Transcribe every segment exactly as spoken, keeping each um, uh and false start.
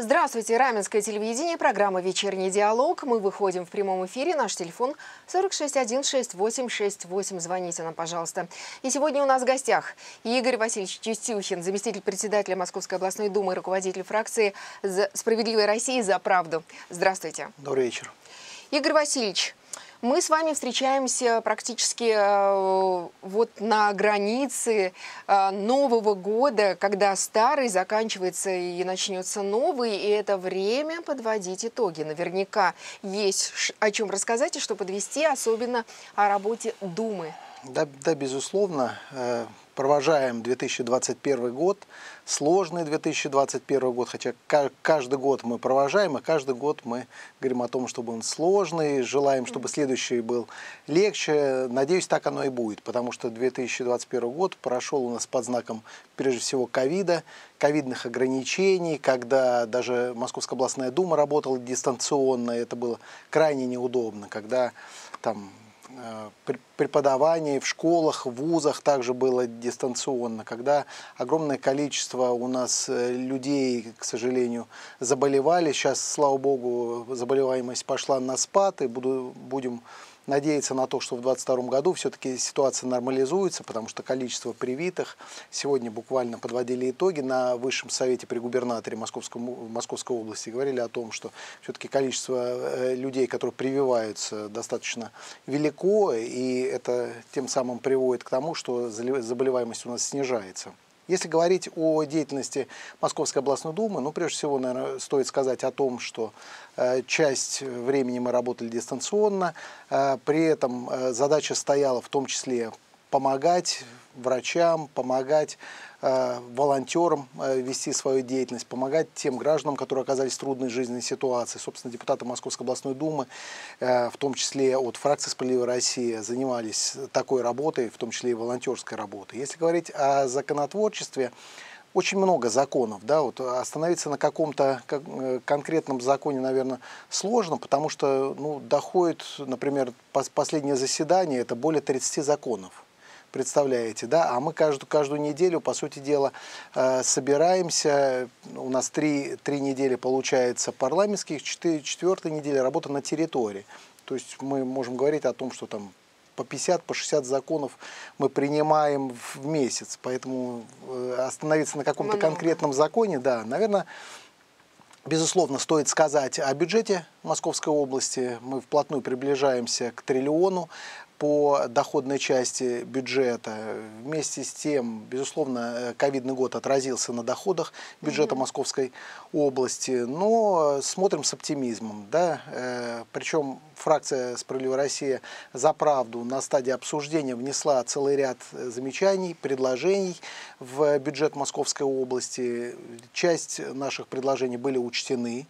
Здравствуйте, Раменское телевидение, программа «Вечерний диалог». Мы выходим в прямом эфире. Наш телефон сорок шесть один шесть восемь шесть восемь. Звоните нам, пожалуйста. И сегодня у нас в гостях Игорь Васильевич Чистюхин, заместитель председателя Московской областной думы и руководитель фракции «Справедливая Россия за правду». Здравствуйте. Добрый вечер. Игорь Васильевич, мы с вами встречаемся практически э, вот на границе э, Нового года, когда старый заканчивается и начнется новый, и это время подводить итоги. Наверняка есть о чем рассказать и что подвести, особенно о работе Думы. Да, да, безусловно, э, провожаем две тысячи двадцать первый год, сложный две тысячи двадцать первый год, хотя каждый год мы провожаем, и каждый год мы говорим о том, чтобы он сложный, желаем, чтобы следующий был легче. Надеюсь, так оно и будет, потому что две тысячи двадцать первый год прошел у нас под знаком, прежде всего, ковида, ковидных ограничений, когда даже Московская областная дума работала дистанционно, это было крайне неудобно, когда там преподавание в школах, в вузах также было дистанционно, когда огромное количество у нас людей, к сожалению, заболевали. Сейчас, слава богу, заболеваемость пошла на спад, и буду, будем надеяться на то, что в две тысячи двадцать втором году все-таки ситуация нормализуется, потому что количество привитых, сегодня буквально подводили итоги на Высшем совете при губернаторе Московской, Московской области, говорили о том, что все-таки количество людей, которые прививаются, достаточно велико, и это тем самым приводит к тому, что заболеваемость у нас снижается. Если говорить о деятельности Московской областной думы, ну, прежде всего, наверное, стоит сказать о том, что э, часть времени мы работали дистанционно, э, при этом э, задача стояла в том числе помогать врачам, помогать э, волонтерам э, вести свою деятельность, помогать тем гражданам, которые оказались в трудной жизненной ситуации. Собственно, депутаты Московской областной думы, э, в том числе от фракции «Справедливая Россия», занимались такой работой, в том числе и волонтерской работой. Если говорить о законотворчестве, очень много законов, да, вот остановиться на каком-то конкретном законе, наверное, сложно, потому что, ну, доходит, например, последнее заседание, это более тридцати законов. Представляете, да? А мы каждую, каждую неделю, по сути дела, э, собираемся. У нас три, три недели получается парламентских, четыре, четвертая неделя работа на территории. То есть мы можем говорить о том, что там по пятьдесят, по шестьдесят законов мы принимаем в месяц. Поэтому э, остановиться на каком-то конкретном законе, да, наверное, безусловно, стоит сказать о бюджете Московской области. Мы вплотную приближаемся к триллиону по доходной части бюджета. Вместе с тем, безусловно, ковидный год отразился на доходах бюджета Московской области, но смотрим с оптимизмом. Да? Причем фракция «Справедливая Россия за правду» на стадии обсуждения внесла целый ряд замечаний, предложений в бюджет Московской области. Часть наших предложений были учтены.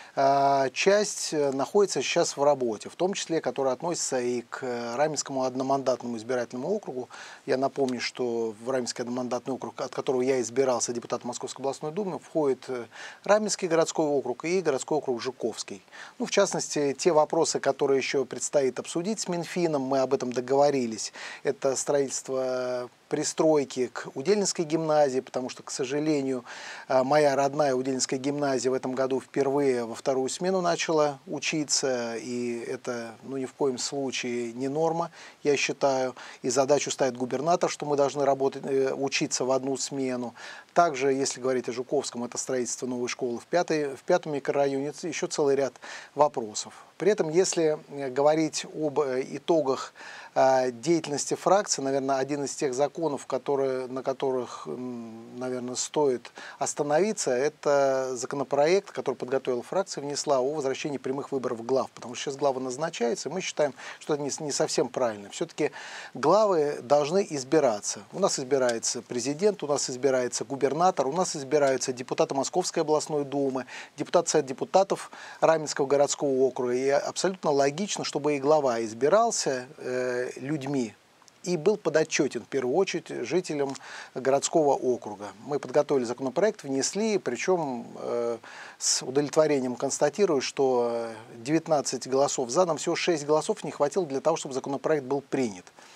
Часть находится сейчас в работе, в том числе, которая относится и к Раменскому одномандатному избирательному округу. Я напомню, что в Раменский одномандатный округ, от которого я избирался депутатом Московской областной думы, входит Раменский городской округ и городской округ Жуковский. Ну, в частности, те вопросы, которые еще предстоит обсудить с Минфином, мы об этом договорились. Это строительство пристройки к Удельнинской гимназии, потому что, к сожалению, моя родная Удельнинская гимназия в этом году впервые во вторую смену начала учиться, и это, ну, ни в коем случае не норма, я считаю, и задачу ставит губернатор, что мы должны работать, учиться в одну смену. Также, если говорить о Жуковском, это строительство новой школы в, пятой, в пятом микрорайоне, еще целый ряд вопросов. При этом, если говорить об итогах деятельности фракции, наверное, один из тех законов, которые, на которых, наверное, стоит остановиться, это законопроект, который подготовила фракция, внесла о возвращении прямых выборов глав, потому что сейчас главы назначаются, и мы считаем, что это не, не совсем правильно. Все-таки главы должны избираться. У нас избирается президент, у нас избирается губернатор, у нас избираются депутаты Московской областной думы, депутаты Совета депутатов Раменского городского округа. И абсолютно логично, чтобы и глава избирался э, людьми и был подотчетен, в первую очередь, жителям городского округа. Мы подготовили законопроект, внесли, причем э, с удовлетворением констатирую, что девятнадцать голосов за, нам всего шесть голосов не хватило для того, чтобы законопроект был принят.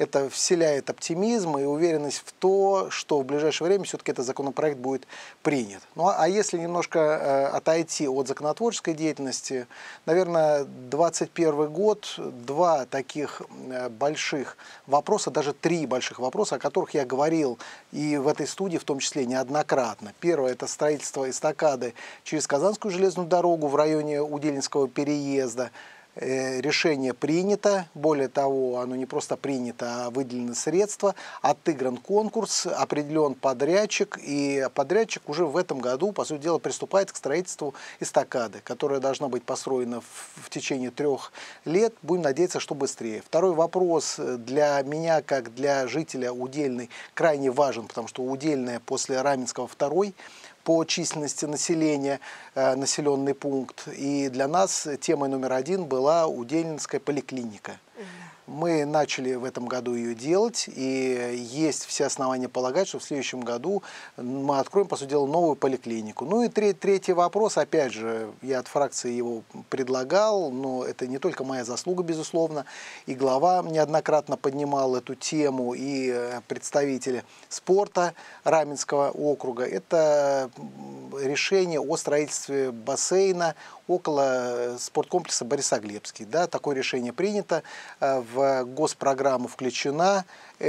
это вселяет оптимизм и уверенность в то, что в ближайшее время все-таки этот законопроект будет принят. Ну, а если немножко э, отойти от законотворческой деятельности, наверное, двадцать первый год, два таких э, больших вопроса, даже три больших вопроса, о которых я говорил и в этой студии в том числе неоднократно. Первое – это строительство эстакады через Казанскую железную дорогу в районе Удельнинского переезда. Решение принято, более того, оно не просто принято, а выделены средства, отыгран конкурс, определен подрядчик, и подрядчик уже в этом году, по сути дела, приступает к строительству эстакады, которая должна быть построена в, в течение трех лет. Будем надеяться, что быстрее. Второй вопрос для меня, как для жителя Удельной, крайне важен, потому что Удельная после Раменского второй по численности населения э, населенный пункт. И для нас темой номер один была Удельнинская поликлиника. Мы начали в этом году ее делать, и есть все основания полагать, что в следующем году мы откроем, по сути дела, новую поликлинику. Ну и третий вопрос, опять же, я от фракции его предлагал, но это не только моя заслуга, безусловно, и глава неоднократно поднимал эту тему, и представители спорта Раменского округа. Это решение о строительстве бассейна около спорткомплекса Борисоглебский. Да, такое решение принято, в госпрограмму включена,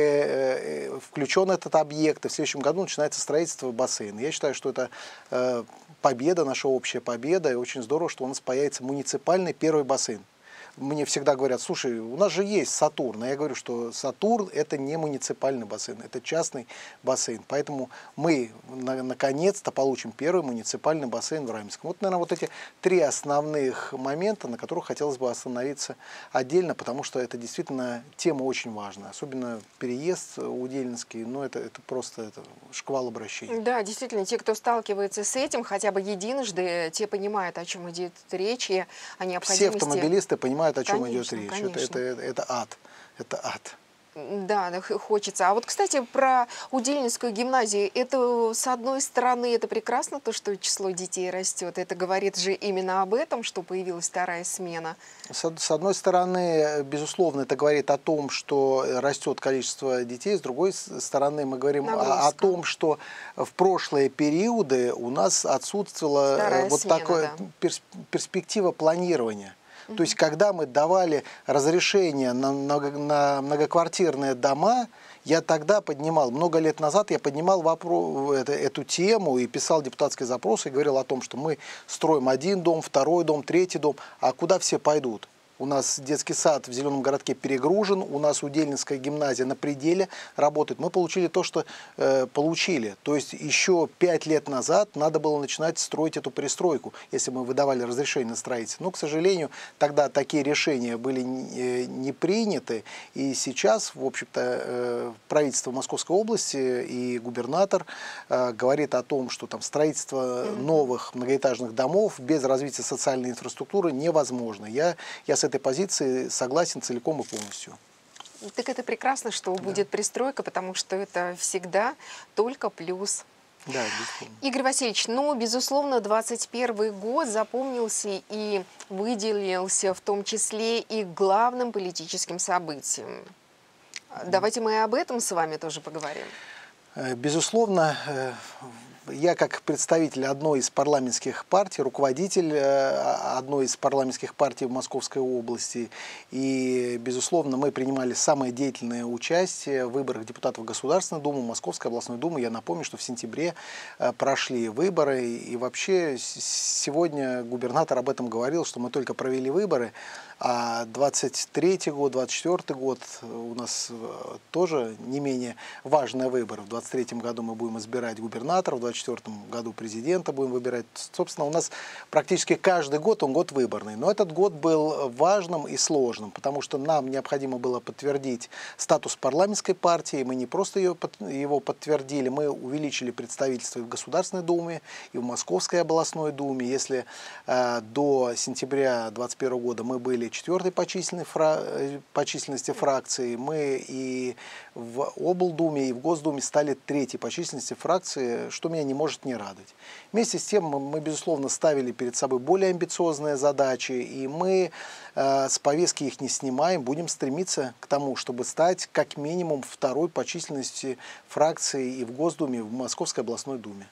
э, э, включен этот объект, и в следующем году начинается строительство бассейна. Я считаю, что это э, победа, наша общая победа, и очень здорово, что у нас появится муниципальный первый бассейн. Мне всегда говорят: слушай, у нас же есть Сатурн. А я говорю, что Сатурн – это не муниципальный бассейн, это частный бассейн. Поэтому мы на, наконец-то получим первый муниципальный бассейн в Раменском. Вот, наверное, вот эти три основных момента, на которых хотелось бы остановиться отдельно, потому что это действительно тема очень важная. Особенно переезд Удельнинский, ну это, это просто это шквал обращений. Да, действительно, те, кто сталкивается с этим хотя бы единожды, те понимают, о чем идет речь, и о необходимости... Все автомобилисты понимают, о чем Конечно, идет речь. конечно. Это, это, это ад. Это ад. Да, хочется. А вот, кстати, про Удельнинскую гимназию. Это, с одной стороны, это прекрасно, то, что число детей растет. Это говорит же именно об этом, что появилась вторая смена. С, с одной стороны, безусловно, это говорит о том, что растет количество детей. С другой стороны, мы говорим о, о том, что в прошлые периоды у нас отсутствовала вторая вот смена, такая да. перс, перспектива планирования. То есть, когда мы давали разрешение на, много, на многоквартирные дома, я тогда поднимал, много лет назад я поднимал вопрос, это, эту тему и писал депутатский запрос и говорил о том, что мы строим один дом, второй дом, третий дом, а куда все пойдут? У нас детский сад в Зеленом городке перегружен, у нас Удельнинская гимназия на пределе работает. Мы получили то, что э, получили. То есть еще пять лет назад надо было начинать строить эту пристройку, если мы выдавали разрешение на строительство. Но, к сожалению, тогда такие решения были не, не приняты. И сейчас, в общем-то, э, правительство Московской области и губернатор э, говорит о том, что там строительство новых многоэтажных домов без развития социальной инфраструктуры невозможно. Я, я с этой позиции согласен целиком и полностью. Так это прекрасно, что да. будет пристройка, потому что это всегда только плюс. Да, безусловно. Игорь Васильевич, ну, безусловно, двадцать первый год запомнился и выделился в том числе и главным политическим событием. Давайте мы об этом с вами тоже поговорим. Безусловно, я как представитель одной из парламентских партий, руководитель одной из парламентских партий в Московской области, и, безусловно, мы принимали самое деятельное участие в выборах депутатов Государственной Думы, Московской областной думы. Я напомню, что в сентябре прошли выборы, и вообще сегодня губернатор об этом говорил, что мы только провели выборы, а двадцать третий год, двадцать четвёртый год у нас тоже не менее важные выборы. В двадцать третьем году мы будем избирать губернатора, в двадцать четвёртом году президента будем выбирать. Собственно, у нас практически каждый год он год выборный. Но этот год был важным и сложным, потому что нам необходимо было подтвердить статус парламентской партии. Мы не просто ее, его подтвердили, мы увеличили представительство и в Государственной Думе, и в Московской областной Думе. Если э, до сентября двадцать первого года мы были четвертой по, фра... по численности фракции, мы и в облдуме и в Госдуме стали третьей по численности фракции, что меня не может не радовать. Вместе с тем мы, мы безусловно, ставили перед собой более амбициозные задачи, и мы э, с повестки их не снимаем, будем стремиться к тому, чтобы стать как минимум второй по численности фракции и в Госдуме, и в Московской областной думе.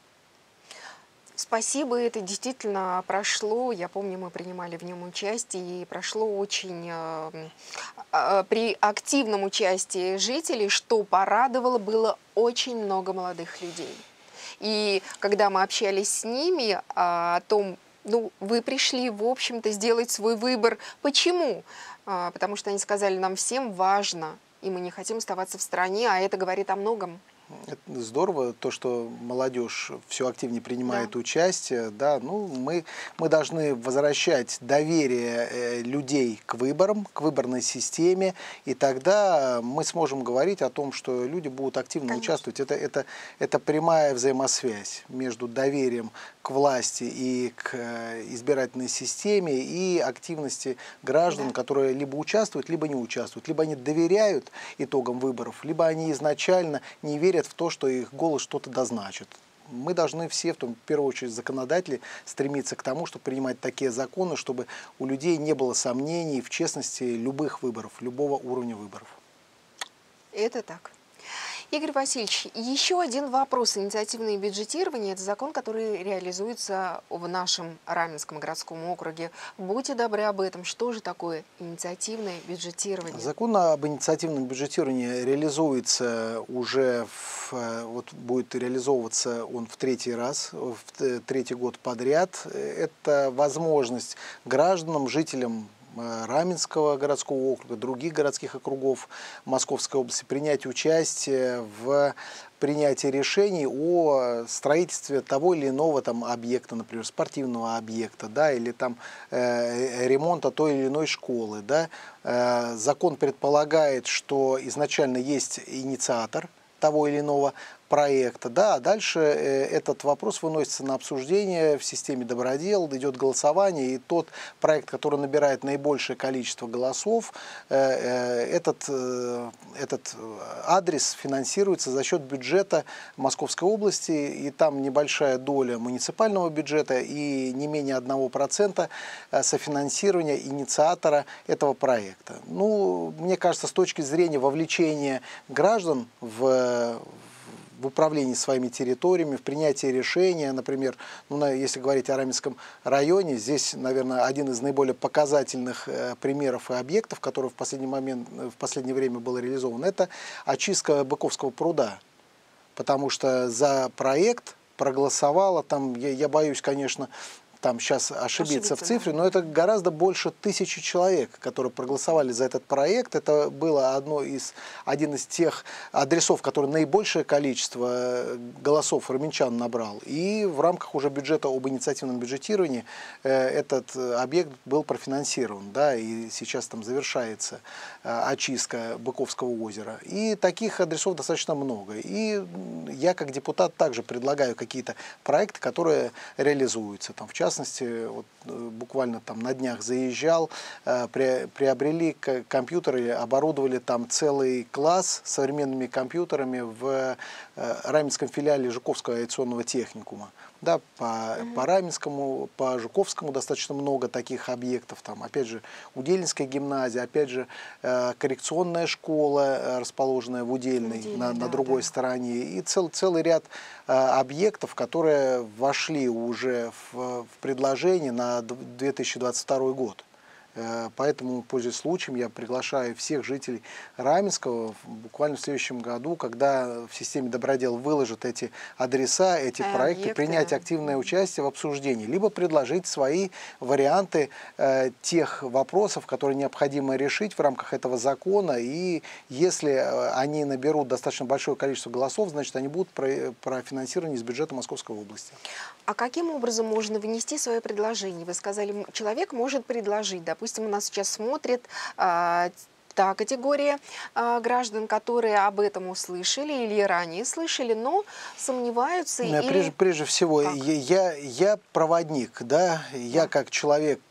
Спасибо, это действительно прошло, я помню, мы принимали в нем участие, и прошло очень э, э, при активном участии жителей, что порадовало, было очень много молодых людей. И когда мы общались с ними о том, ну, вы пришли, в общем-то, сделать свой выбор. Почему? А, потому что они сказали, нам всем важно, и мы не хотим оставаться в стране, а это говорит о многом. Это здорово, то, что молодежь все активнее принимает Да. участие. Да, ну, мы, мы должны возвращать доверие э, людей к выборам, к выборной системе, и тогда мы сможем говорить о том, что люди будут активно Конечно. участвовать. Это, это, это прямая взаимосвязь между доверием к власти и к э, избирательной системе и активности граждан, Да. которые либо участвуют, либо не участвуют. Либо они доверяют итогам выборов, либо они изначально не верят в то, что их голос что-то дозначит. Мы должны все, в, том, в первую очередь законодатели, стремиться к тому, чтобы принимать такие законы, чтобы у людей не было сомнений в честности любых выборов, любого уровня выборов. Это так. Игорь Васильевич, еще один вопрос. Инициативное бюджетирование – это закон, который реализуется в нашем Раменском городском округе. Будьте добры об этом. Что же такое инициативное бюджетирование? Закон об инициативном бюджетировании реализуется уже, в, вот будет реализовываться он в третий раз, в третий год подряд. Это возможность гражданам, жителям Раменского городского округа, других городских округов Московской области принять участие в принятии решений о строительстве того или иного там объекта, например, спортивного объекта, да, или там э, ремонта той или иной школы, да. Э, закон предполагает, что изначально есть инициатор того или иного проекта, да, а дальше э, этот вопрос выносится на обсуждение в системе Добродел, идет голосование, и тот проект, который набирает наибольшее количество голосов, э, э, этот, э, этот адрес финансируется за счет бюджета Московской области, и там небольшая доля муниципального бюджета и не менее одного процента софинансирования инициатора этого проекта. Ну, мне кажется, с точки зрения вовлечения граждан в в управлении своими территориями, в принятии решения, например, ну, если говорить о Раменском районе, здесь, наверное, один из наиболее показательных э, примеров и объектов, который в последний момент, в последнее время был реализован, это очистка Быковского пруда, потому что за проект проголосовало, там, я, я боюсь, конечно, там сейчас ошибиться, ошибиться в цифре, да. Но это гораздо больше тысячи человек, которые проголосовали за этот проект. Это было одно из, один из тех адресов, который наибольшее количество голосов раменчан набрал. И в рамках уже бюджета об инициативном бюджетировании э, этот объект был профинансирован, да, и сейчас там завершается э, очистка Быковского озера. И таких адресов достаточно много. И я как депутат также предлагаю какие-то проекты, которые реализуются. Там, в частности, вот, буквально там на днях заезжал, э, при, приобрели компьютеры, оборудовали там целый класс современными компьютерами в э, Раменском филиале Жуковского авиационного техникума. Да, по, mm-hmm. по Раменскому, по Жуковскому достаточно много таких объектов. Там, опять же, Удельнинская гимназия, опять же, э, коррекционная школа, э, расположенная в Удельной, Удельной на, да, на другой да. стороне. И цел, целый ряд э, объектов, которые вошли уже в, в предложение на две тысячи двадцать второй год. Поэтому, пользуясь случаем, я приглашаю всех жителей Раменского буквально в следующем году, когда в системе Добродел выложат эти адреса, эти а, проекты, объекты, принять да. активное участие в обсуждении, либо предложить свои варианты э, тех вопросов, которые необходимо решить в рамках этого закона. И если они наберут достаточно большое количество голосов, значит, они будут профинансированы из бюджета Московской области. А каким образом можно внести свое предложение? Вы сказали, человек может предложить, допустим, Допустим, у нас сейчас смотрит а, та категория а, граждан, которые об этом услышали или ранее слышали, но сомневаются. Прежде, или... прежде всего, я, я проводник, да, я да. как человек,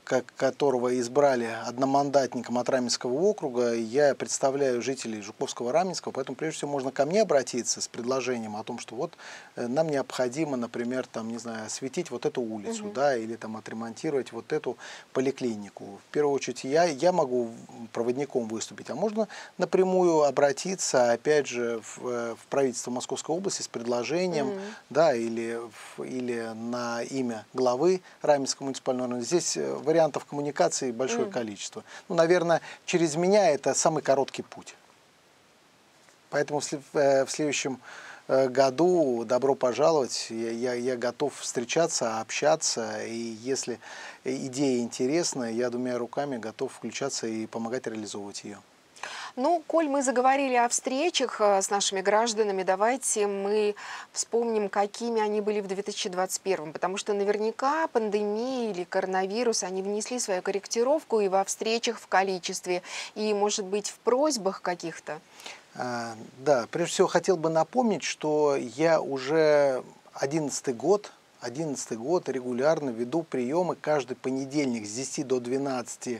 которого избрали одномандатником от Раменского округа, я представляю жителей Жуковского, Раменского, поэтому прежде всего можно ко мне обратиться с предложением о том, что вот нам необходимо, например, там, не знаю, осветить вот эту улицу, угу. да, или там отремонтировать вот эту поликлинику. В первую очередь я, я могу проводником выступить, а можно напрямую обратиться, опять же, в, в правительство Московской области с предложением, угу. да, или, или на имя главы Раменского муниципального района. Здесь вариантов коммуникации большое mm. количество. Ну, наверное, через меня это самый короткий путь. Поэтому в следующем году добро пожаловать. Я, я, я готов встречаться, общаться. И если идея интересная, я двумя руками готов включаться и помогать реализовывать ее. Ну, коль мы заговорили о встречах с нашими гражданами, давайте мы вспомним, какими они были в две тысячи двадцать первом, потому что наверняка пандемия или коронавирус, они внесли свою корректировку и во встречах в количестве, и, может быть, в просьбах каких-то. А, да, прежде всего хотел бы напомнить, что я уже одиннадцатый год, одиннадцатый год регулярно веду приемы каждый понедельник с десяти до двенадцати,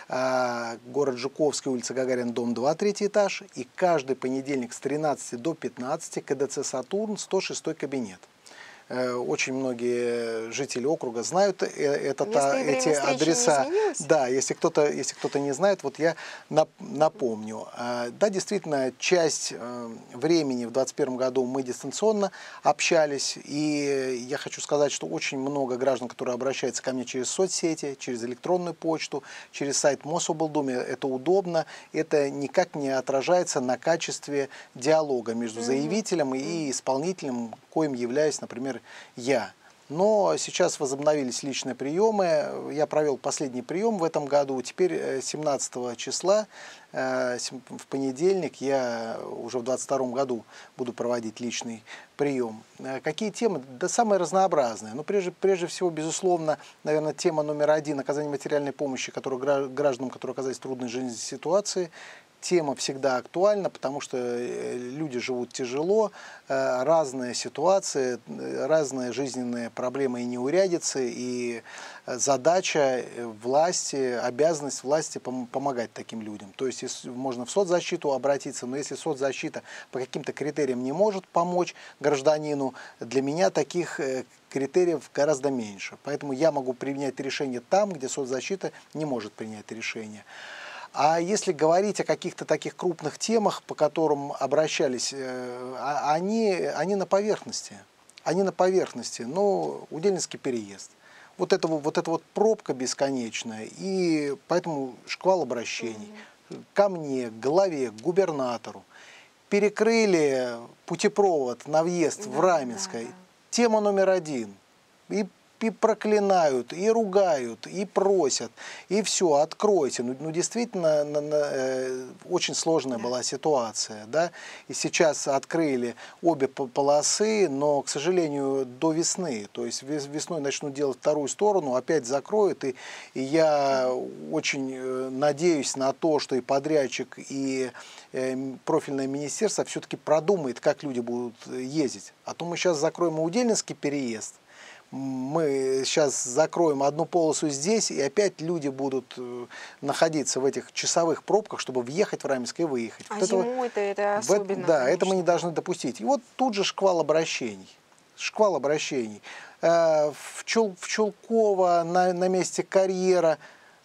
э, город Жуковский, улица Гагарина, дом два, третий этаж, и каждый понедельник с тринадцати до пятнадцати КДЦ «Сатурн», сто шестой кабинет. Очень многие жители округа знают это, эти адреса. Да, если кто-то если кто-то не знает, вот я напомню. Да, действительно, часть времени в двадцать первом году мы дистанционно общались, и я хочу сказать, что очень много граждан, которые обращаются ко мне через соцсети, через электронную почту, через сайт Мособлдумы, это удобно, это никак не отражается на качестве диалога между заявителем и исполнителем, коим являюсь, например, я. Но сейчас возобновились личные приемы. Я провел последний прием в этом году. Теперь семнадцатого числа, в понедельник, я уже в двадцать втором году буду проводить личный прием. Какие темы? Да самые разнообразные. Но прежде, прежде всего, безусловно, наверное, тема номер один — оказание материальной помощи которую, гражданам, которые оказались в трудной жизненной ситуации. Тема всегда актуальна, потому что люди живут тяжело, разные ситуации, разные жизненные проблемы и неурядицы, и задача власти, обязанность власти помогать таким людям. То есть можно в соцзащиту обратиться, но если соцзащита по каким-то критериям не может помочь гражданину, для меня таких критериев гораздо меньше. Поэтому я могу принять решение там, где соцзащита не может принять решение. А если говорить о каких-то таких крупных темах, по которым обращались, они, они на поверхности. Они на поверхности. Но Удельнинский переезд. Вот это вот, эта вот пробка бесконечная. И поэтому шквал обращений. Mm-hmm. Ко мне, к главе, к губернатору. Перекрыли путепровод на въезд mm-hmm. в Раменское. Mm-hmm. Тема номер один. И И проклинают, и ругают, и просят, и все, откройте. Ну, ну действительно, на, на, э, очень сложная да. была ситуация, да. И сейчас открыли обе полосы, но, к сожалению, до весны. То есть весной начнут делать вторую сторону, опять закроют. И, и я очень надеюсь на то, что и подрядчик, и э, профильное министерство все-таки продумает, как люди будут ездить. А то мы сейчас закроем Удельнинский переезд. Мы сейчас закроем одну полосу здесь, и опять люди будут находиться в этих часовых пробках, чтобы въехать в Раменское и выехать. А вот зимой-то это, это особенно, Да, конечно. Это мы не должны допустить. И вот тут же шквал обращений. Шквал обращений. В, Чул, в Чулково на, на месте карьера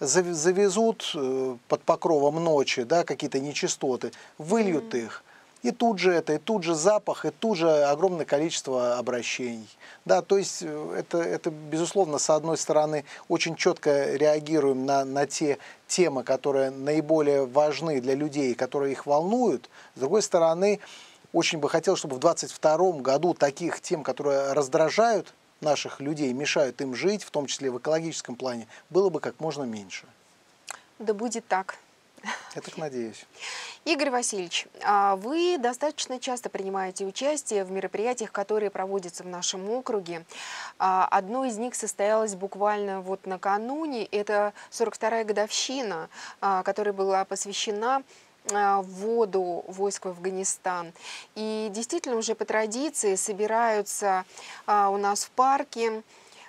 завезут под покровом ночи, да, какие-то нечистоты, выльют mm-hmm. их. И тут же это, и тут же запах, и тут же огромное количество обращений. Да, то есть это, это, безусловно, с одной стороны, очень четко реагируем на, на те темы, которые наиболее важны для людей, которые их волнуют. С другой стороны, очень бы хотелось, чтобы в двадцать втором году таких тем, которые раздражают наших людей, мешают им жить, в том числе в экологическом плане, было бы как можно меньше. Да будет так. Я так надеюсь. Игорь Васильевич, вы достаточно часто принимаете участие в мероприятиях, которые проводятся в нашем округе. Одно из них состоялось буквально вот накануне. Это сорок вторая годовщина, которая была посвящена вводу войск в Афганистан. И действительно уже по традиции собираются у нас в парке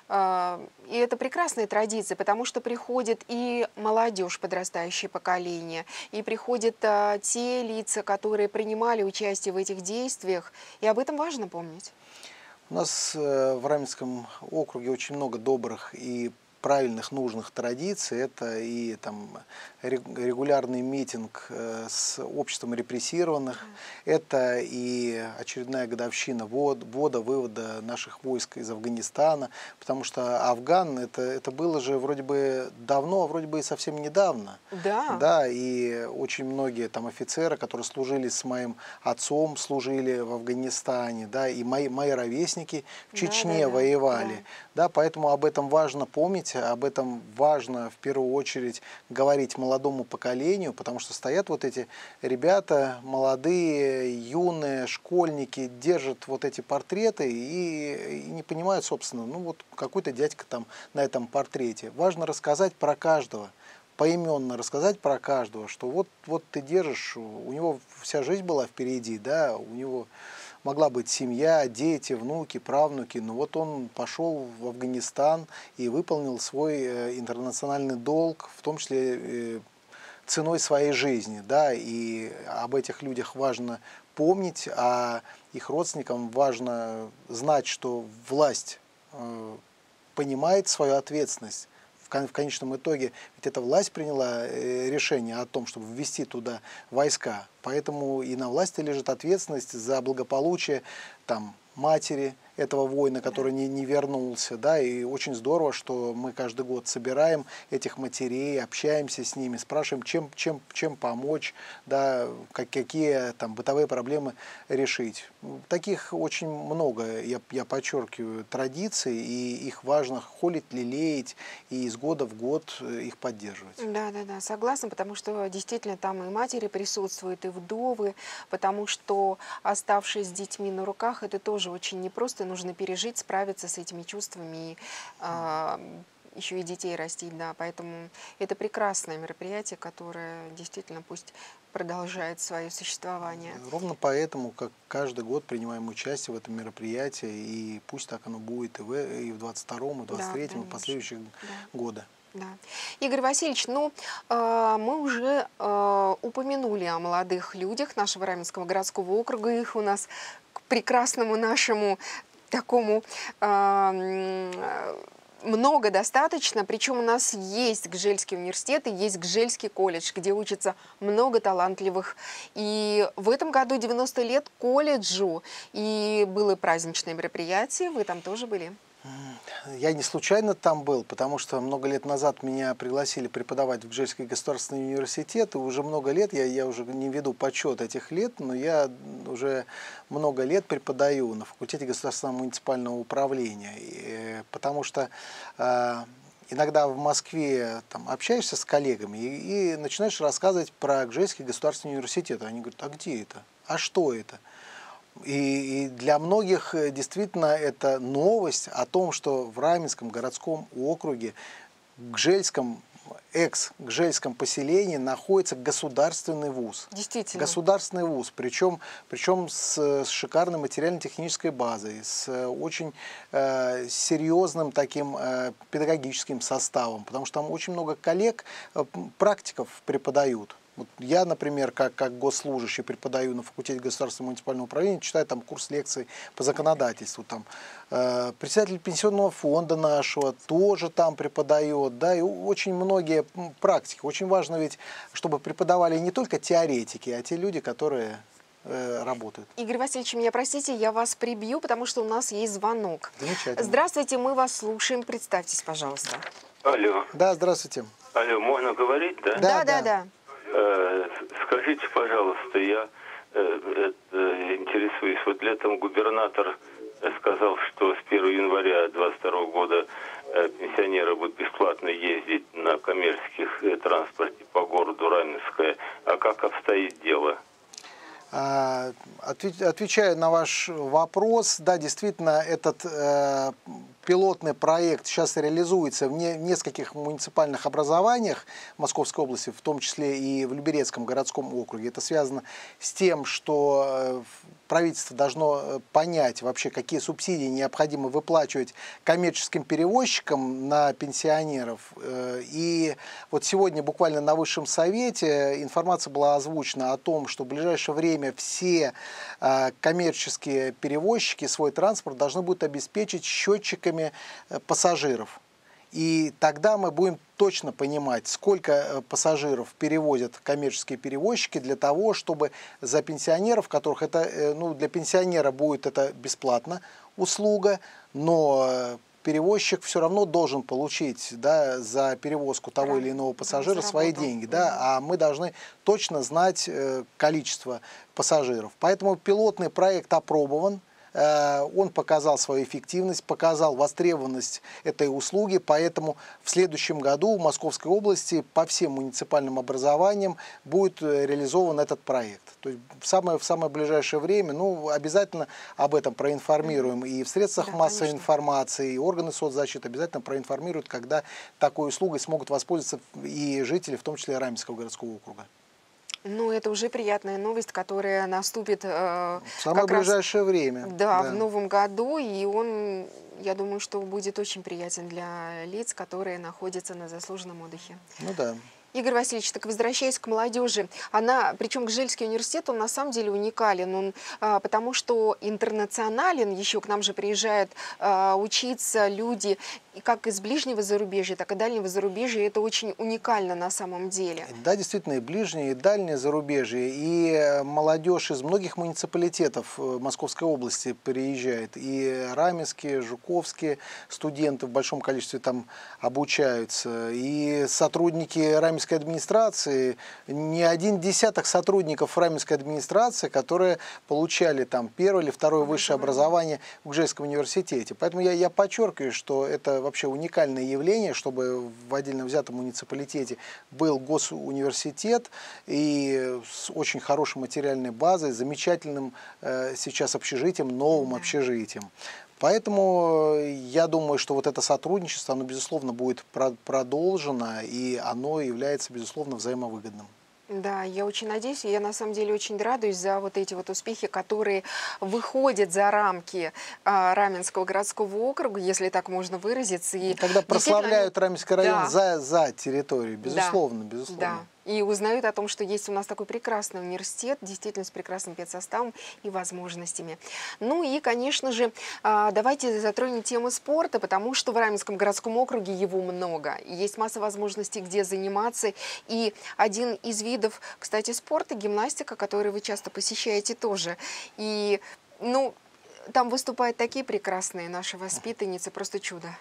А, И это прекрасная традиция, потому что приходит и молодежь, подрастающее поколение, и приходят а, те лица, которые принимали участие в этих действиях, и об этом важно помнить. У нас э, в Раменском округе очень много добрых и правильных, нужных традиций. Это и там регулярный митинг э, с обществом репрессированных, это и очередная годовщина ввода, вывода наших войск из Афганистана, потому что Афган это, это было же вроде бы давно, а вроде бы и совсем недавно. Да. Да, и очень многие там офицеры, которые служили с моим отцом, служили в Афганистане, да, и мои, мои ровесники в Чечне Да, да, да, воевали. да. Да, поэтому об этом важно помнить, об этом важно в первую очередь говорить молодому поколению, потому что стоят вот эти ребята, молодые, юные, школьники, держат вот эти портреты и, и не понимают, собственно, ну вот какой-то дядька там на этом портрете. Важно рассказать про каждого, поименно рассказать про каждого, что вот, вот ты держишь, у него вся жизнь была впереди, да, у него могла быть семья, дети, внуки, правнуки, но вот он пошел в Афганистан и выполнил свой интернациональный долг, в том числе ценой своей жизни, да, и об этих людях важно помнить, а их родственникам важно знать, что власть э, понимает свою ответственность. В конечном итоге ведь эта власть приняла решение о том, чтобы ввести туда войска. Поэтому и на власти лежит ответственность за благополучие там, матери этого воина, который не, не вернулся. Да, и очень здорово, что мы каждый год собираем этих матерей, общаемся с ними, спрашиваем, чем, чем, чем помочь, да, как, какие там, бытовые проблемы решить. Таких очень много, я, я подчеркиваю, традиций, и их важно холить, лелеять, и из года в год их поддерживать. Да, да, да, согласна, потому что действительно там и матери присутствуют, и вдовы, потому что, оставшись с детьми на руках, это тоже очень непросто, нужно пережить, справиться с этими чувствами, и а, еще и детей растить, да, поэтому это прекрасное мероприятие, которое действительно пусть продолжает свое существование. Ровно поэтому, как каждый год принимаем участие в этом мероприятии, и пусть так оно будет и в, и в двадцать втором, и в двадцать третьем, да, и последующих да. года. Да. Игорь Васильевич, ну, э, мы уже э, упомянули о молодых людях нашего Раменского городского округа. Их у нас к прекрасному нашему такому э, много достаточно. Причем у нас есть Гжельский университет и есть Гжельский колледж, где учатся много талантливых. И в этом году девяносто лет колледжу. И было праздничное мероприятие. Вы там тоже были? Я не случайно там был, потому что много лет назад меня пригласили преподавать в Гжельский государственный университет, и уже много лет, я, я уже не веду подсчет этих лет, но я уже много лет преподаю на факультете государственного муниципального управления, и, потому что э, иногда в Москве там, общаешься с коллегами и, и начинаешь рассказывать про Гжельский государственный университет, они говорят, а где это, а что это? И, и для многих действительно это новость о том, что в Раменском городском округе, в Гжельском, экс-Гжельском поселении находится государственный вуз. Действительно. Государственный вуз, причем, причем с, с шикарной материально-технической базой, с очень э, серьезным таким э, педагогическим составом, потому что там очень много коллег, э, практиков преподают. Вот я, например, как, как госслужащий преподаю на факультете государственного муниципального управления, читаю там курс лекций по законодательству. Там, э, председатель пенсионного фонда нашего тоже там преподает. Да, и очень многие практики. Очень важно ведь, чтобы преподавали не только теоретики, а те люди, которые э, работают. Игорь Васильевич, меня простите, я вас прибью, потому что у нас есть звонок. Замечательно. Здравствуйте, мы вас слушаем. Представьтесь, пожалуйста. Алло. Да, здравствуйте. Алло, можно говорить, да? Да, да, да. да. Скажите, пожалуйста, я э, э, интересуюсь. Вот летом губернатор сказал, что с первого января двадцать второго года э, пенсионеры будут бесплатно ездить на коммерческих э, транспорте по городу Раменское. А как обстоит дело? Отвечая на ваш вопрос, да, действительно, этот э, пилотный проект сейчас реализуется в не, нескольких муниципальных образованиях Московской области, в том числе и в Люберецком городском округе. Это связано с тем, что правительство должно понять вообще, какие субсидии необходимо выплачивать коммерческим перевозчикам на пенсионеров. И вот сегодня буквально на Высшем Совете информация была озвучена о том, что в ближайшее время все коммерческие перевозчики свой транспорт должны будут обеспечить счетчиками пассажиров. И тогда мы будем точно понимать, сколько пассажиров перевозят коммерческие перевозчики для того, чтобы за пенсионеров, которых это, ну, для пенсионера будет это бесплатно услуга, но перевозчик все равно должен получить, да, за перевозку того Правильно. или иного пассажира Да, свои заработал. деньги, да, а мы должны точно знать количество пассажиров. Поэтому пилотный проект опробован. Он показал свою эффективность, показал востребованность этой услуги, поэтому в следующем году в Московской области по всем муниципальным образованиям будет реализован этот проект. То есть в самое, в самое ближайшее время, ну, обязательно об этом проинформируем и в средствах Да, массовой конечно. информации, и органы соцзащиты обязательно проинформируют, когда такой услугой смогут воспользоваться и жители, в том числе Раменского городского округа. Ну, это уже приятная новость, которая наступит э, В самое как раз, ближайшее время. да, Да. в новом году, и он, я думаю, что будет очень приятен для лиц, которые находятся на заслуженном отдыхе. Ну да. Игорь Васильевич, так возвращаясь к молодежи, она, причем Гжельский университет, он на самом деле уникален, он, а, потому что интернационален, еще к нам же приезжают а, учиться люди и как из ближнего зарубежья, так и дальнего зарубежья, это очень уникально на самом деле. Да, действительно, и ближнее, и дальнее зарубежье, и молодежь из многих муниципалитетов Московской области приезжает, и раменские, жуковские студенты в большом количестве там обучаются, и сотрудники раменской администрации, не один десяток сотрудников раменской администрации, которые получали там первое или второе высшее образование в Гжельском университете. Поэтому я, я подчеркиваю, что это вообще уникальное явление, чтобы в отдельно взятом муниципалитете был госуниверситет и с очень хорошей материальной базой, замечательным э, сейчас общежитием, новым общежитием. Поэтому я думаю, что вот это сотрудничество, оно, безусловно, будет продолжено, и оно является, безусловно, взаимовыгодным. Да, я очень надеюсь, и я на самом деле очень радуюсь за вот эти вот успехи, которые выходят за рамки а, Раменского городского округа, если так можно выразиться. И когда прославляют они... Раменский район, да, за, за территорию, безусловно, да, безусловно. Да. И узнают о том, что есть у нас такой прекрасный университет, действительно с прекрасным педсоставом и возможностями. Ну и, конечно же, давайте затронем тему спорта, потому что в Раменском городском округе его много. И есть масса возможностей, где заниматься. И один из видов, кстати, спорта, гимнастика, который вы часто посещаете тоже. И, ну, там выступают такие прекрасные наши воспитанницы, просто чудо.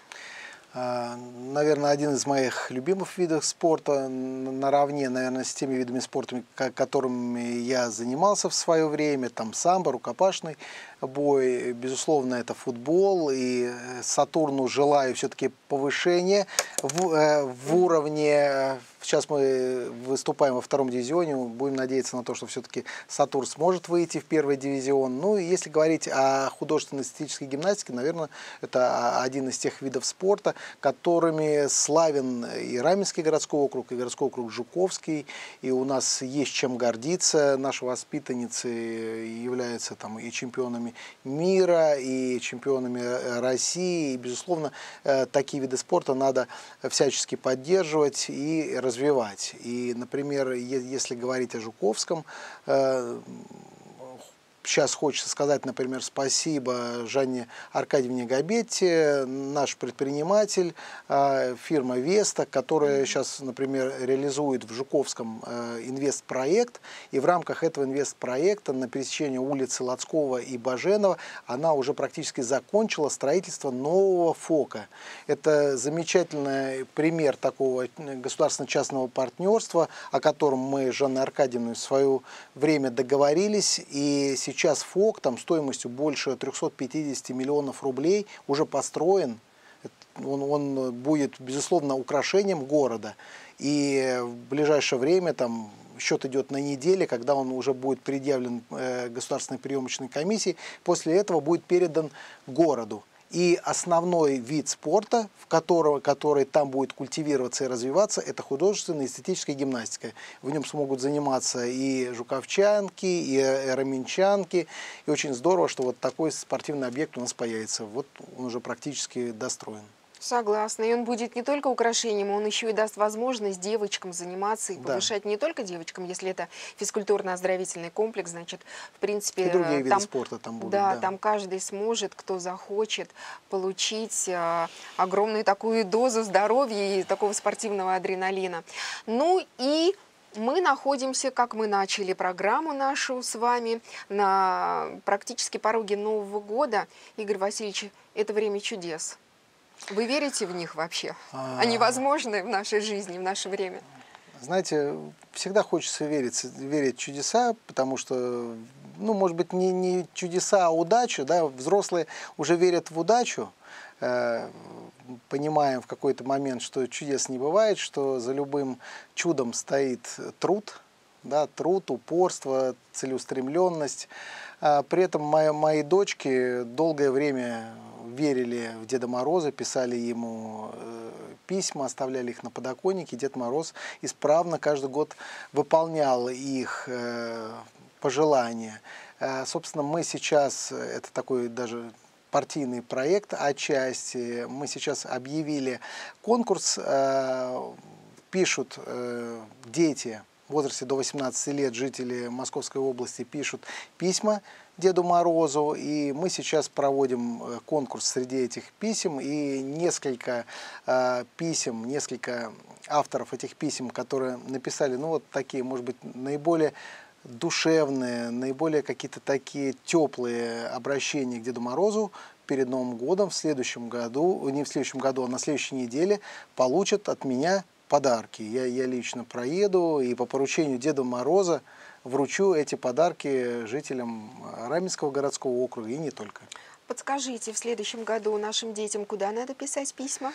Наверное, один из моих любимых видов спорта, наравне, наверное, с теми видами спорта, которыми я занимался в свое время, там самбо, рукопашный бой, безусловно, это футбол, и Сатурну желаю все-таки повышения в, в уровне. Сейчас мы выступаем во втором дивизионе, будем надеяться на то, что все-таки Сатурн сможет выйти в первый дивизион. Ну, если говорить о художественно-эстетической гимнастике, наверное, это один из тех видов спорта, которыми славен и Раменский городской округ, и городской округ Жуковский, и у нас есть чем гордиться. Наши воспитанницы являются там и чемпионами мира, и чемпионами России, и, безусловно, такие виды спорта надо всячески поддерживать и развивать. И, например, если говорить о Жуковском, сейчас хочется сказать, например, спасибо Жанне Аркадьевне Габетти, наш предприниматель, фирма Веста, которая сейчас, например, реализует в Жуковском инвестпроект. И в рамках этого инвестпроекта на пересечении улицы Лацкого и Баженова она уже практически закончила строительство нового ФОКа. Это замечательный пример такого государственно-частного партнерства, о котором мы с Жанной Аркадьевной в свое время договорились. И сейчас Сейчас ФОК там стоимостью больше трёхсот пятидесяти миллионов рублей уже построен. Он, он будет, безусловно, украшением города. И в ближайшее время там счет идет на неделе, когда он уже будет предъявлен э, государственной приемочной комиссии. После этого будет передан городу. И основной вид спорта, в которого, который там будет культивироваться и развиваться, это художественная эстетическая гимнастика. В нем смогут заниматься и жуковчанки, и эроминчанки. И очень здорово, что вот такой спортивный объект у нас появится. Вот он уже практически достроен. Согласна. И он будет не только украшением, он еще и даст возможность девочкам заниматься и повышать да. не только девочкам, если это физкультурно-оздоровительный комплекс, значит, в принципе... И другие виды там, спорта там будут. Да, да, там каждый сможет, кто захочет, получить э, огромную такую дозу здоровья и такого спортивного адреналина. Ну и... Мы находимся, как мы начали программу нашу с вами, на практически пороге Нового года. Игорь Васильевич, это время чудес. Вы верите в них вообще? Они возможны в нашей жизни, в наше время? Знаете, всегда хочется верить, верить в чудеса, потому что, ну, может быть, не, не чудеса, а удачу. Да? Взрослые уже верят в удачу. Понимаем в какой-то момент, что чудес не бывает, что за любым чудом стоит труд, да, труд, упорство, целеустремленность. А при этом мои, мои дочки долгое время верили в Деда Мороза, писали ему э, письма, оставляли их на подоконнике. Дед Мороз исправно каждый год выполнял их э, пожелания. Э, собственно, мы сейчас, это такой даже... партийный проект отчасти. Мы сейчас объявили конкурс. Э, пишут э, дети в возрасте до восемнадцати лет, жители Московской области, пишут письма Деду Морозу. И мы сейчас проводим конкурс среди этих писем. И несколько э, писем, несколько авторов этих писем, которые написали, ну вот такие, может быть, наиболее душевные, наиболее какие-то такие теплые обращения к Деду Морозу перед Новым годом в следующем году, не в следующем году, а на следующей неделе получат от меня подарки. Я, я лично проеду и по поручению Деда Мороза вручу эти подарки жителям Раменского городского округа и не только. Подскажите, в следующем году нашим детям куда надо писать письма?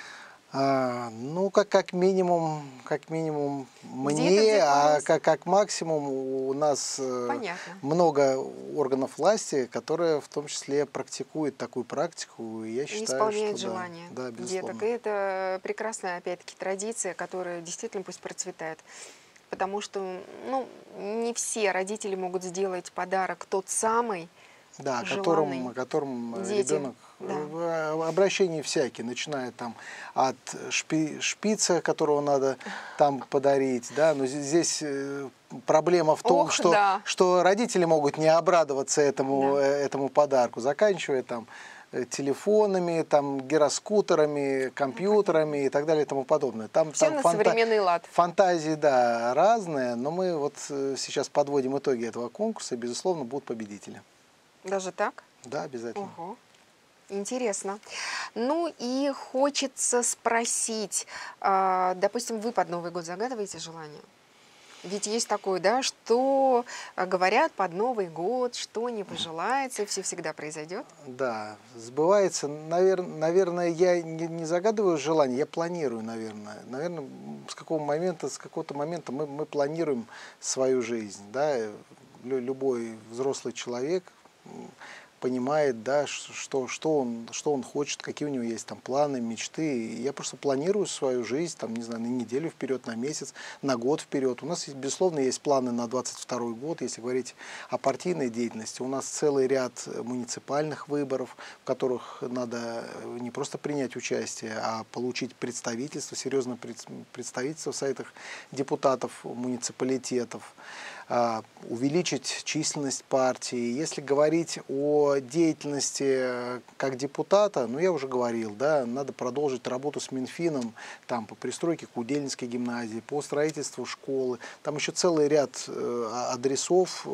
А, ну, как, как минимум, как минимум мне, а как, как максимум у нас Понятно. много органов власти, которые в том числе практикуют такую практику. И я считаю, исполняют что желания да, да, деток. И это прекрасная, опять-таки, традиция, которая действительно пусть процветает. Потому что ну, не все родители могут сделать подарок тот самый, Да, которым, которым ребенок да. обращения всякие, начиная там от шпи, шпица, которого надо там подарить, да, но здесь проблема в том, Ох, что, да. что родители могут не обрадоваться этому, да. этому подарку, заканчивая там телефонами, там, гироскутерами, компьютерами и так далее и тому подобное. Там, Все там на фанта... современный лад. Фантазии, да, разные, но мы вот сейчас подводим итоги этого конкурса, и, безусловно, будут победители. Даже так? Да, обязательно. Ого. Интересно. Ну и хочется спросить, э, допустим, вы под Новый год загадываете желание? Ведь есть такое, да, что говорят под Новый год, что не пожелается, все всегда произойдет. Да, сбывается. Навер... Наверное, я не, не загадываю желание, я планирую, наверное. Наверное, с какого момента, с какого-то момента мы, мы планируем свою жизнь. Да? Любой взрослый человек понимает, да, что, что, он, что он хочет, какие у него есть там планы, мечты. И я просто планирую свою жизнь, там, не знаю, на неделю вперед, на месяц, на год вперед. У нас, безусловно, есть планы на двадцать второй год, если говорить о партийной деятельности. У нас целый ряд муниципальных выборов, в которых надо не просто принять участие, а получить представительство, серьезное представительство в сайтах депутатов муниципалитетов, увеличить численность партии. Если говорить о деятельности как депутата, ну я уже говорил, да, надо продолжить работу с Минфином там, по пристройке Кудельнинской гимназии, по строительству школы. Там еще целый ряд адресов,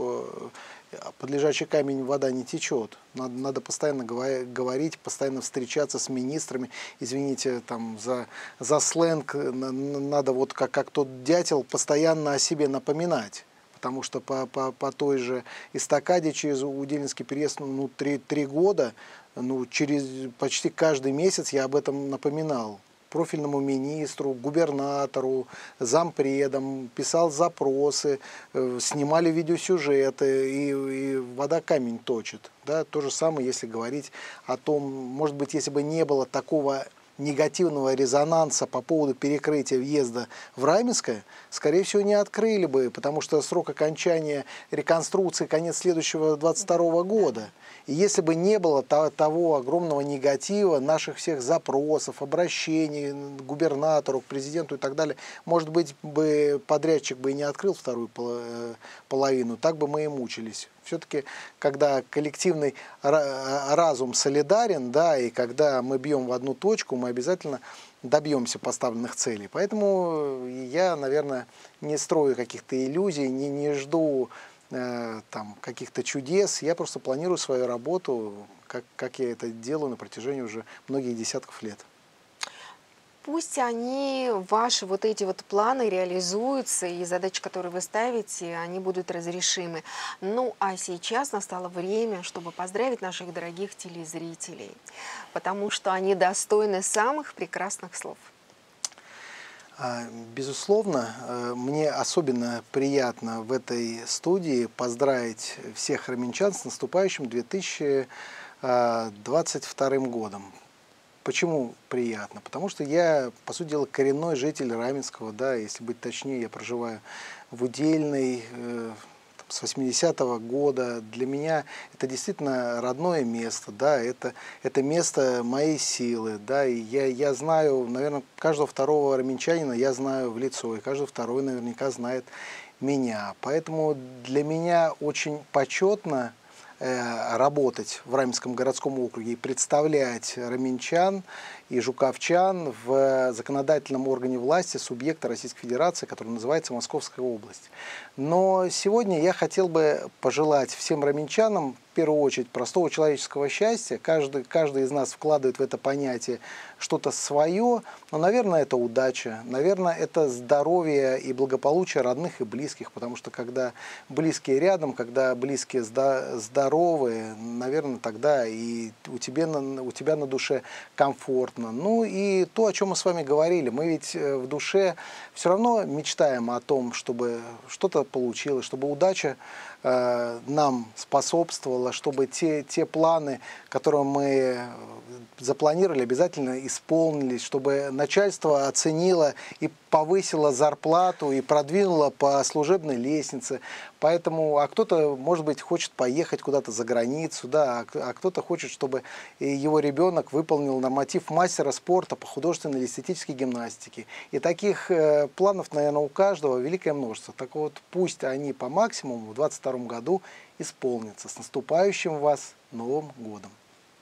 под лежачий камень вода не течет. Надо, надо постоянно говорить, постоянно встречаться с министрами. Извините там, за, за сленг, надо вот как, как тот дятел постоянно о себе напоминать. Потому что по, по, по той же эстакаде через Удельнинский переезд ну, три, три года, ну, через почти каждый месяц я об этом напоминал. профильному министру, губернатору, зампредам, писал запросы, снимали видеосюжеты, и, и вода камень точит. Да? То же самое, если говорить о том, может быть, если бы не было такого негативного резонанса по поводу перекрытия въезда в Раменское, скорее всего, не открыли бы, потому что срок окончания реконструкции конец следующего двадцать второго года. И если бы не было того огромного негатива, наших всех запросов, обращений к губернатору, к президенту и так далее, может быть, бы подрядчик бы и не открыл вторую половину, так бы мы и мучились. Все-таки, когда коллективный разум солидарен, да, и когда мы бьем в одну точку, мы обязательно добьемся поставленных целей. Поэтому я, наверное, не строю каких-то иллюзий, не, не жду э, там, каких-то чудес. Я просто планирую свою работу, как, как я это делаю на протяжении уже многих десятков лет. Пусть они, ваши вот эти вот планы реализуются, и задачи, которые вы ставите, они будут разрешимы. Ну, а сейчас настало время, чтобы поздравить наших дорогих телезрителей, потому что они достойны самых прекрасных слов. Безусловно, мне особенно приятно в этой студии поздравить всех раменчан с наступающим две тысячи двадцать вторым годом. Почему приятно? Потому что я, по сути дела, коренной житель Раменского, да, если быть точнее, я проживаю в Удельной э, с восьмидесятого года. Для меня это действительно родное место, да, это, это место моей силы, да, и я, я знаю, наверное, каждого второго раменчанина я знаю в лицо, и каждый второй наверняка знает меня. Поэтому для меня очень почетно работать в Раменском городском округе и представлять раменчан и жуковчан в законодательном органе власти субъекта Российской Федерации, который называется Московская область. Но сегодня я хотел бы пожелать всем раменчанам, в первую очередь, простого человеческого счастья. Каждый, каждый из нас вкладывает в это понятие что-то свое, но, наверное, это удача, наверное, это здоровье и благополучие родных и близких, потому что когда близкие рядом, когда близкие здоровы, наверное, тогда и у тебя, у тебя на душе комфортно. Ну и то, о чем мы с вами говорили, мы ведь в душе все равно мечтаем о том, чтобы что-то получилось, чтобы удача э, нам способствовала, чтобы те, те планы, которые мы запланировали, обязательно исполнились, чтобы начальство оценило и повысило зарплату и продвинуло по служебной лестнице. Поэтому, а кто-то, может быть, хочет поехать куда-то за границу, да, а кто-то хочет, чтобы его ребенок выполнил норматив мастера спорта по художественной или эстетической гимнастике. И таких э, планов, наверное, у каждого великое множество. Так вот, пусть они по максимуму в двадцать втором году исполнятся. С наступающим вас Новым годом!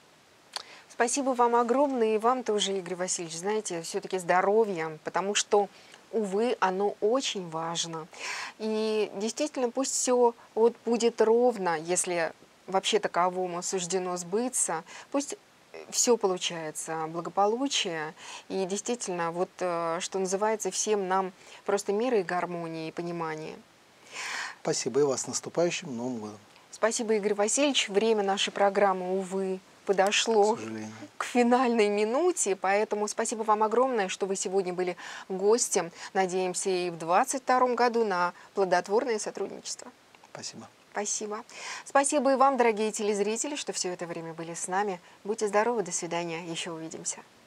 Спасибо вам огромное, и вам тоже, Игорь Васильевич, знаете, все-таки здоровье, потому что, увы, оно очень важно. И действительно, пусть все вот будет ровно, если вообще таковому суждено сбыться, пусть все получается, благополучие, и действительно, вот что называется, всем нам просто мира и гармонии, и понимания. Спасибо, и вас с наступающим Новым годом. Спасибо, Игорь Васильевич. Время нашей программы, увы, подошло к, к финальной минуте, поэтому спасибо вам огромное, что вы сегодня были гостем. Надеемся и в двадцать втором году на плодотворное сотрудничество. Спасибо. Спасибо. Спасибо и вам, дорогие телезрители, что все это время были с нами. Будьте здоровы, до свидания, еще увидимся.